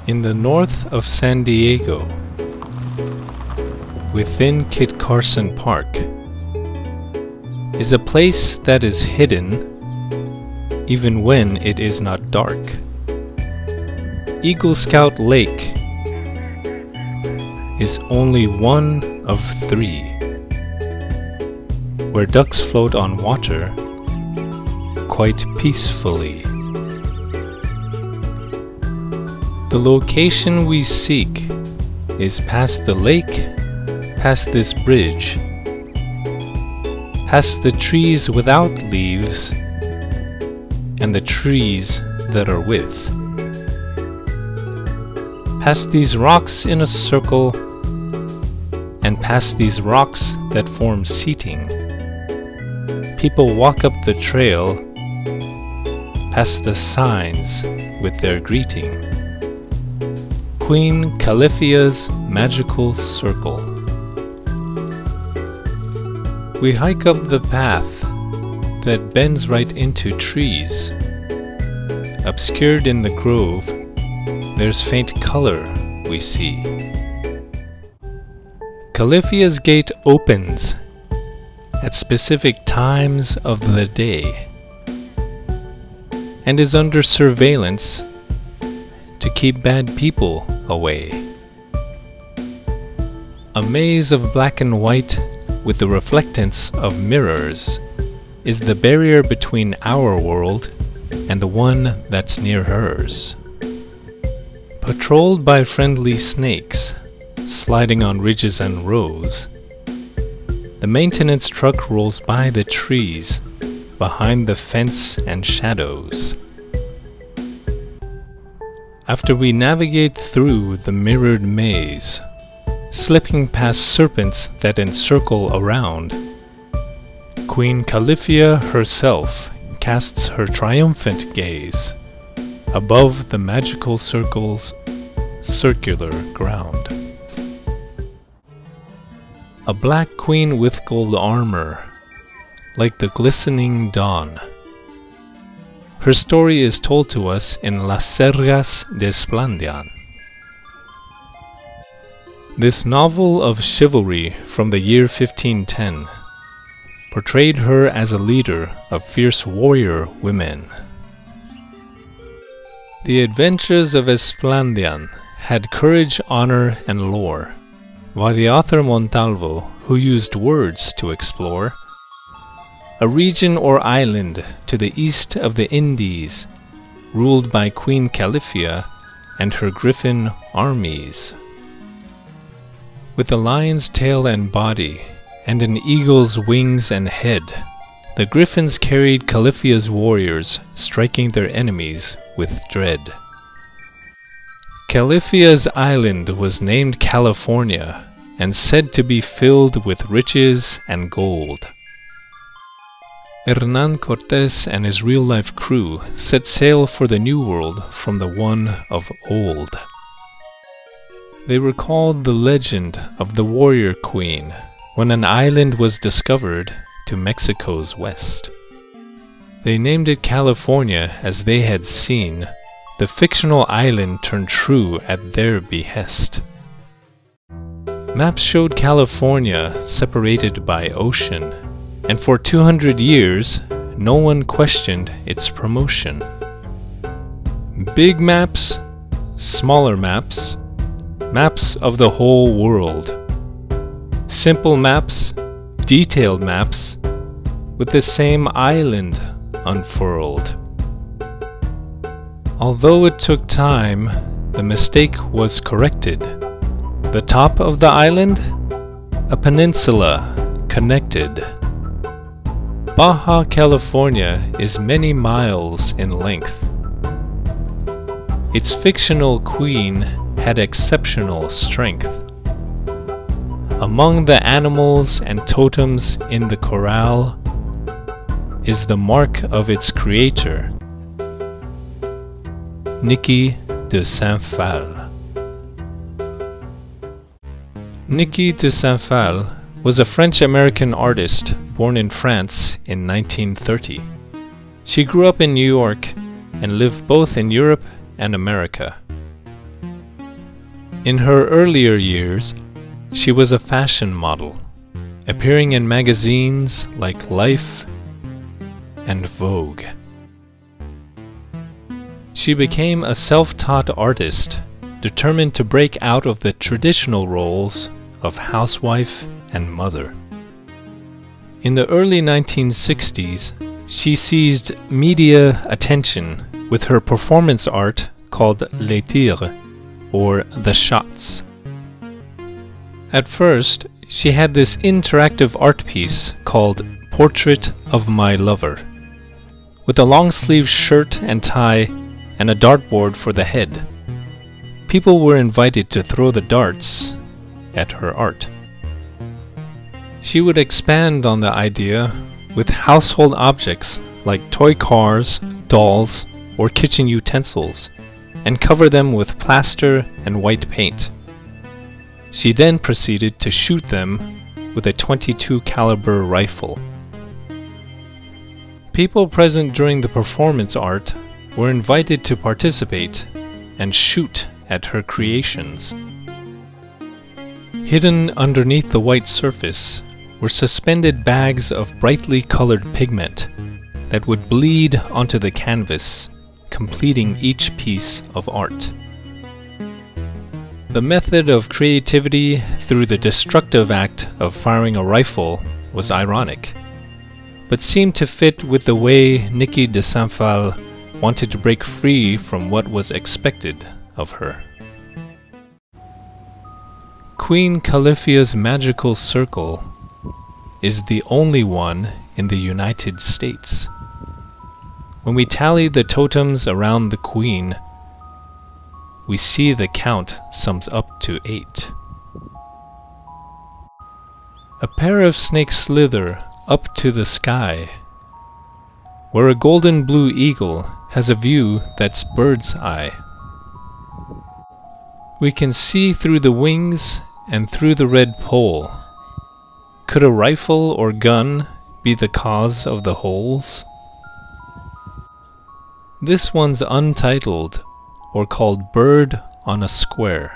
In the north of San Diego, within Kit Carson Park, is a place that is hidden even when it is not dark. Eagle Scout Lake is only one of 3, where ducks float on water quite peacefully. The location we seek is past the lake, past this bridge, past the trees without leaves, and the trees that are with. Past these rocks in a circle, and past these rocks that form seating. People walk up the trail, past the signs with their greeting. Queen Califia's magical circle. We hike up the path that bends right into trees. Obscured in the grove, there's faint color we see. Califia's gate opens at specific times of the day and is under surveillance to keep bad people away. A maze of black and white with the reflectance of mirrors is the barrier between our world and the one that's near hers. Patrolled by friendly snakes sliding on ridges and rows, the maintenance truck rolls by the trees behind the fence and shadows. After we navigate through the mirrored maze, slipping past serpents that encircle around, Queen Califia herself casts her triumphant gaze above the magical circle's circular ground. A black queen with gold armor, like the glistening dawn. Her story is told to us in Las Sergas de Esplandian. This novel of chivalry from the year 1510 portrayed her as a leader of fierce warrior women. The adventures of Esplandian had courage, honor, and lore, while the author Montalvo, who used words to explore, a region or island to the east of the Indies, ruled by Queen Califia and her griffin armies. With a lion's tail and body, and an eagle's wings and head, the griffins carried Califia's warriors, striking their enemies with dread. Califia's island was named California, and said to be filled with riches and gold. Hernan Cortés and his real-life crew set sail for the New World from the one of old. They recalled the legend of the warrior queen when an island was discovered to Mexico's west. They named it California as they had seen the fictional island turn true at their behest. Maps showed California separated by ocean, and for 200 years, no one questioned its promotion. Big maps, smaller maps, maps of the whole world. Simple maps, detailed maps, with the same island unfurled. Although it took time, the mistake was corrected. The top of the island, a peninsula connected. Baja California is many miles in length. Its fictional queen had exceptional strength. Among the animals and totems in the corral is the mark of its creator, Niki de Saint-Phal. Niki de Saint-Phal was a French-American artist born in France in 1930. She grew up in New York and lived both in Europe and America. In her earlier years, she was a fashion model, appearing in magazines like Life and Vogue. She became a self-taught artist, determined to break out of the traditional roles of housewife and mother. In the early 1960s, she seized media attention with her performance art called Les Tirs, or The Shots. At first, she had this interactive art piece called Portrait of My Lover, with a long-sleeve shirt and tie and a dartboard for the head. People were invited to throw the darts at her art. She would expand on the idea with household objects like toy cars, dolls, or kitchen utensils, and cover them with plaster and white paint. She then proceeded to shoot them with a .22 caliber rifle. People present during the performance art were invited to participate and shoot at her creations. Hidden underneath the white surface were suspended bags of brightly colored pigment that would bleed onto the canvas, completing each piece of art. The method of creativity through the destructive act of firing a rifle was ironic, but seemed to fit with the way Niki de Saint-Phalle wanted to break free from what was expected of her. Queen Califia's magical circle is the only one in the United States. When we tally the totems around the queen, we see the count sums up to 8. A pair of snakes slither up to the sky, where a golden blue eagle has a view that's bird's eye. We can see through the wings and through the red pole. Could a rifle or gun be the cause of the holes? This one's untitled, or called Bird on a Square.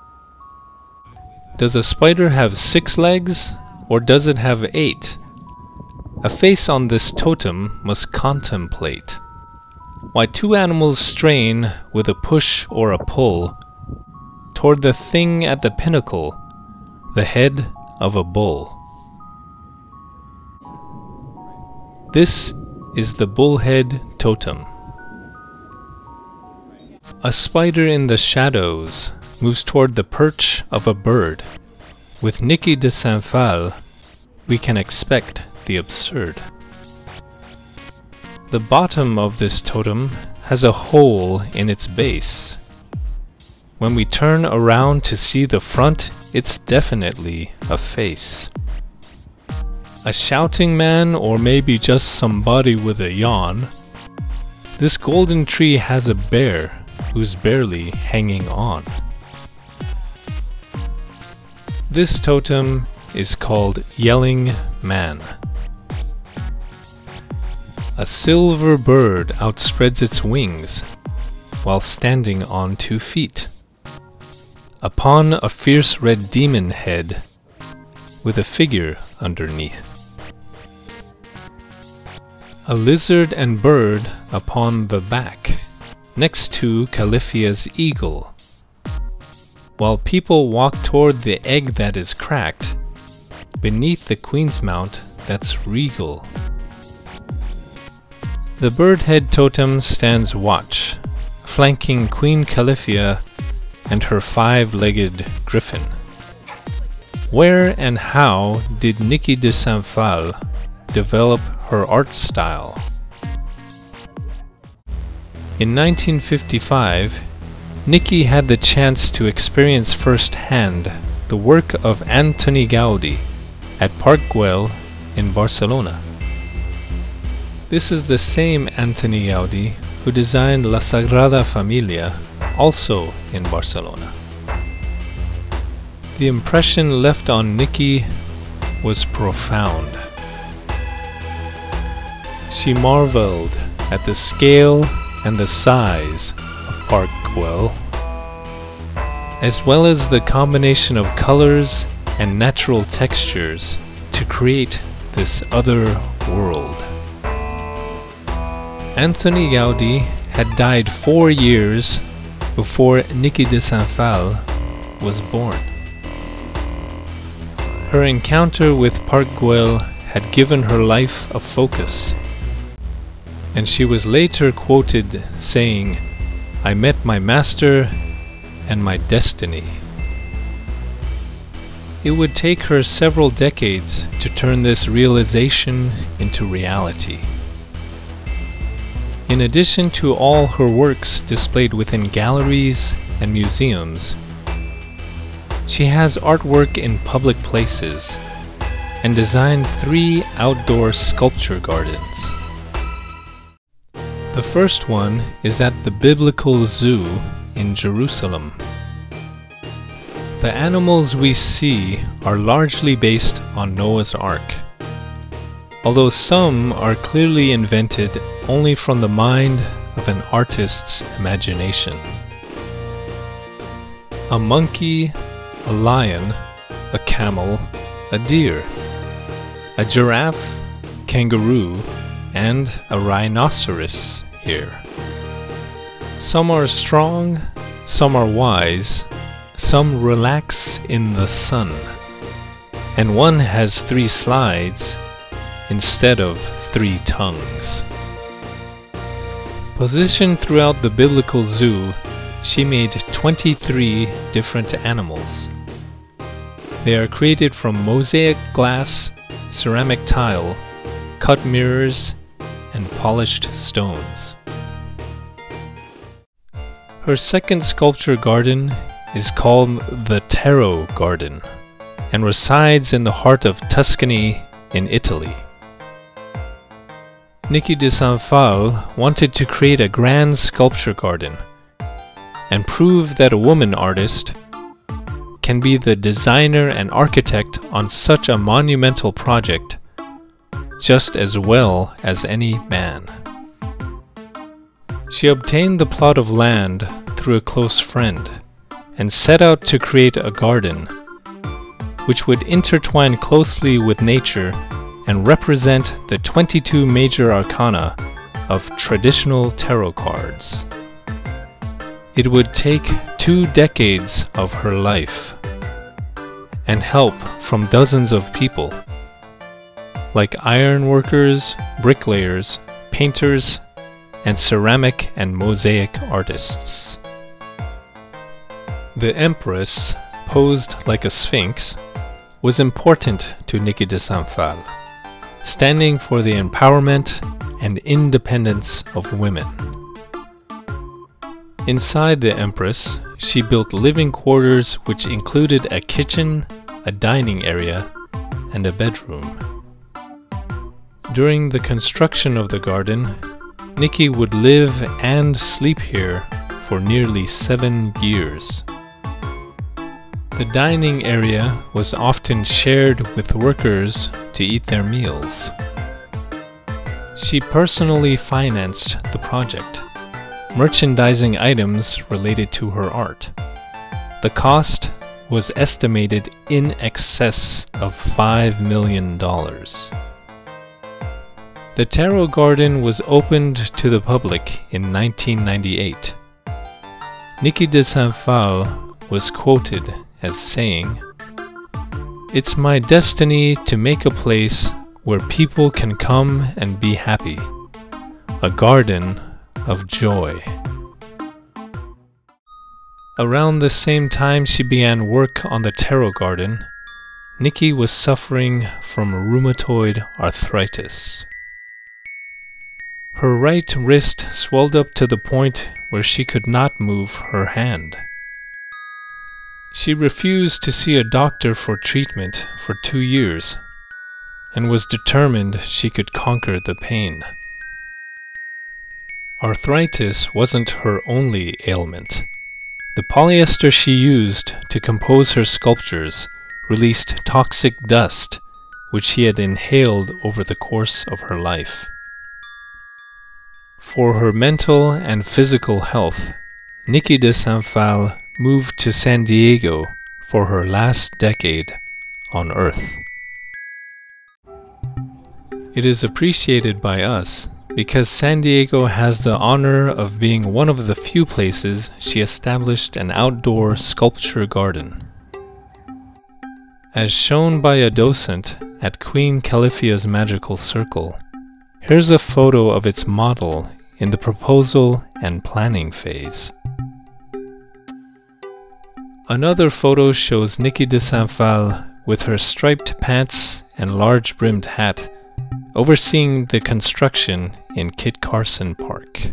Does a spider have 6 legs, or does it have 8? A face on this totem must contemplate why 2 animals strain with a push or a pull toward the thing at the pinnacle, the head of a bull. This is the bullhead totem. A spider in the shadows moves toward the perch of a bird. With Niki de Saint-Phalle, we can expect the absurd. The bottom of this totem has a hole in its base. When we turn around to see the front, it's definitely a face. A shouting man, or maybe just somebody with a yawn. This golden tree has a bear who's barely hanging on. This totem is called Yelling Man. A silver bird outspreads its wings while standing on 2 feet upon a fierce red demon head with a figure underneath. A lizard and bird upon the back next to Califia's eagle, while people walk toward the egg that is cracked beneath the queen's mount that's regal. The bird head totem stands watch, flanking Queen Califia and her 5-legged griffin. Where and how did Niki de Saint-Phalle develop her art style? In 1955, Niki had the chance to experience firsthand the work of Antoni Gaudi at Pkwy in Barcelona. This is the same Antoni Gaudi who designed La Sagrada Familia, also in Barcelona. The impression left on Niki was profound. She marveled at the scale and the size of Pkwy. as well as the combination of colors and natural textures to create this other world. Antoni Gaudí had died 4 years before Niki de Sant Phalle was born. Her encounter with Park Güell had given her life a focus, and she was later quoted saying, "I met my master and my destiny." It would take her several decades to turn this realization into reality. In addition to all her works displayed within galleries and museums, she has artwork in public places and designed 3 outdoor sculpture gardens. The first one is at the Biblical Zoo in Jerusalem. The animals we see are largely based on Noah's Ark, although some are clearly invented only from the mind of an artist's imagination. A monkey, a lion, a camel, a deer, a giraffe, kangaroo, and a rhinoceros here. Some are strong, some are wise, some relax in the sun, and one has 3 slides instead of 3 tongues. Positioned throughout the Biblical Zoo, she made 23 different animals. They are created from mosaic glass, ceramic tile, cut mirrors, and polished stones. Her second sculpture garden is called the Tarot Garden and resides in the heart of Tuscany in Italy. Niki de Sant Phalle wanted to create a grand sculpture garden and prove that a woman artist can be the designer and architect on such a monumental project just as well as any man. She obtained the plot of land through a close friend and set out to create a garden which would intertwine closely with nature and represent the 22 major arcana of traditional tarot cards. It would take 2 decades of her life and help from dozens of people, like ironworkers, bricklayers, painters, and ceramic and mosaic artists. The Empress, posed like a sphinx, was important to Niki de Sant Phalle, standing for the empowerment and independence of women. Inside the Empress, she built living quarters which included a kitchen, a dining area, and a bedroom. During the construction of the garden, Niki would live and sleep here for nearly 7 years. The dining area was often shared with workers to eat their meals. She personally financed the project, merchandising items related to her art. The cost was estimated in excess of $5 million. The Tarot Garden was opened to the public in 1998. Niki de Sant Phalle was quoted as saying, "It's my destiny to make a place where people can come and be happy, a garden of joy." Around the same time she began work on the Tarot Garden, Niki was suffering from rheumatoid arthritis. Her right wrist swelled up to the point where she could not move her hand. She refused to see a doctor for treatment for 2 years and was determined she could conquer the pain. Arthritis wasn't her only ailment. The polyester she used to compose her sculptures released toxic dust which she had inhaled over the course of her life. For her mental and physical health, Niki de Sant Phalle moved to San Diego for her last decade on Earth. It is appreciated by us because San Diego has the honor of being one of the few places she established an outdoor sculpture garden. As shown by a docent at Queen Califia's Magical Circle, here's a photo of its model in the proposal and planning phase. Another photo shows Nikki de Saint-Phalle with her striped pants and large-brimmed hat overseeing the construction in Kit Carson Park.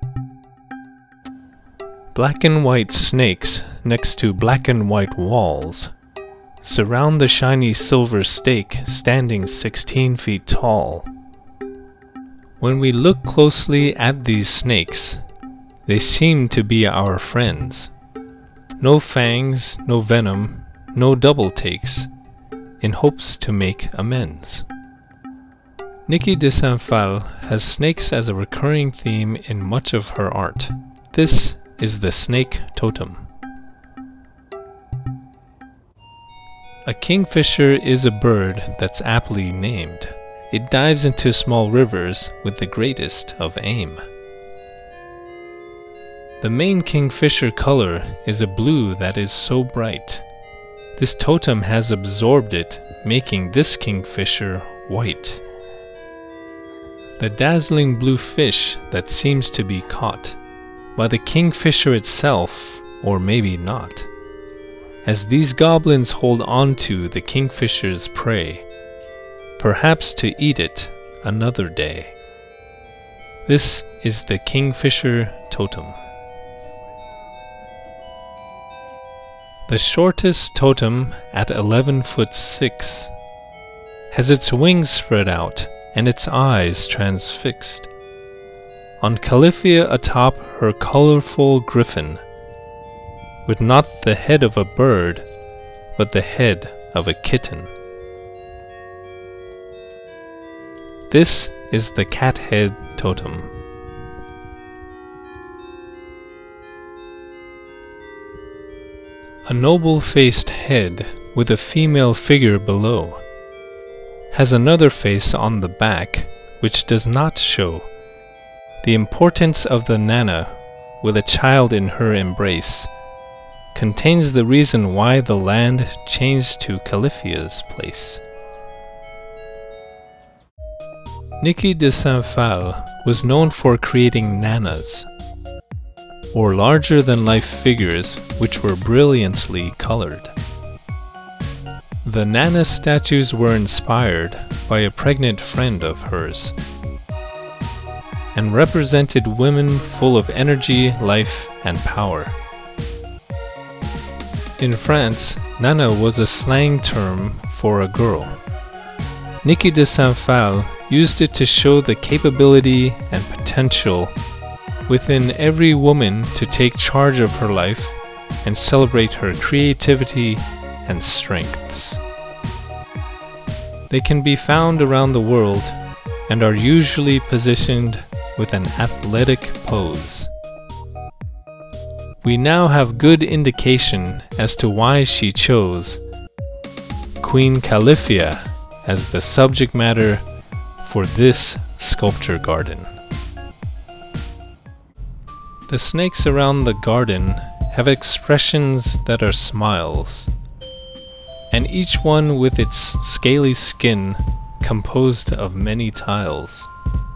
Black and white snakes next to black and white walls surround the shiny silver stake standing 16 feet tall. When we look closely at these snakes, they seem to be our friends. No fangs, no venom, no double takes, in hopes to make amends. Nikki de Saint-Phalle has snakes as a recurring theme in much of her art. This is the snake totem. A kingfisher is a bird that's aptly named. It dives into small rivers with the greatest of aim. The main kingfisher color is a blue that is so bright. This totem has absorbed it, making this kingfisher white. The dazzling blue fish that seems to be caught by the kingfisher itself, or maybe not, as these goblins hold on to the kingfisher's prey, perhaps to eat it another day. This is the kingfisher totem. The shortest totem at 11'6" has its wings spread out and its eyes transfixed. On Califia atop her colorful griffin, with not the head of a bird, but the head of a kitten. This is the cat head totem. A noble-faced head with a female figure below has another face on the back which does not show the importance of the Nana with a child in her embrace. Contains the reason why the land changed to Califia's place. Nikki de Saint-Phalle was known for creating nanas, or larger-than-life figures which were brilliantly colored. The Nana statues were inspired by a pregnant friend of hers and represented women full of energy, life, and power. In France, Nana was a slang term for a girl. Nikki de Saint-Phalle used it to show the capability and potential within every woman to take charge of her life and celebrate her creativity and strengths. They can be found around the world and are usually positioned with an athletic pose. We now have good indication as to why she chose Queen Califia as the subject matter for this sculpture garden. The snakes around the garden have expressions that are smiles, and each one with its scaly skin composed of many tiles.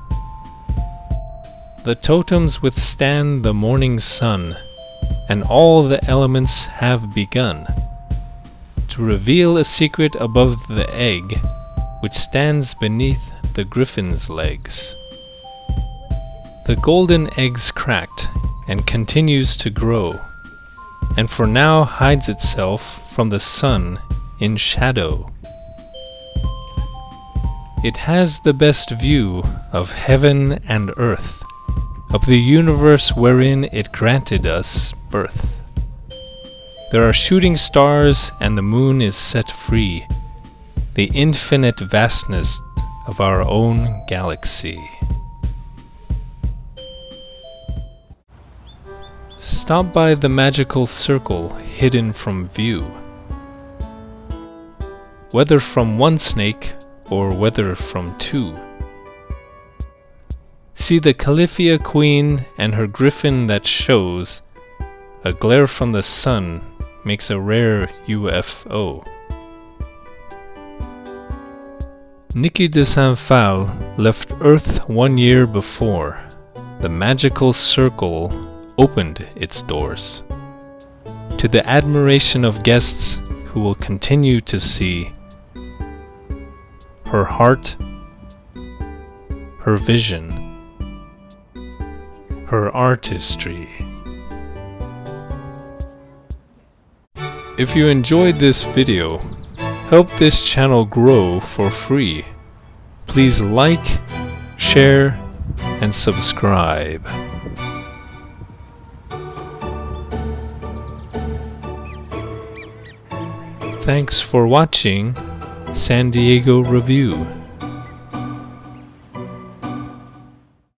The totems withstand the morning sun, and all the elements have begun to reveal a secret above the egg which stands beneath the griffin's legs. The golden egg's cracked and continues to grow, and for now hides itself from the sun in shadow. It has the best view of heaven and earth, of the universe wherein it granted us birth. There are shooting stars and the moon is set free, the infinite vastness of our own galaxy. Stop by the magical circle hidden from view. Whether from one snake or whether from two. See the Califia queen and her griffin that shows. A glare from the sun makes a rare UFO. Niki de Saint-Phal left Earth 1 year before. The magical circle opened its doors. To the admiration of guests who will continue to see her heart, her vision, her artistry. If you enjoyed this video, help this channel grow for free. Please like, share, and subscribe. Thanks for watching San Diego Review.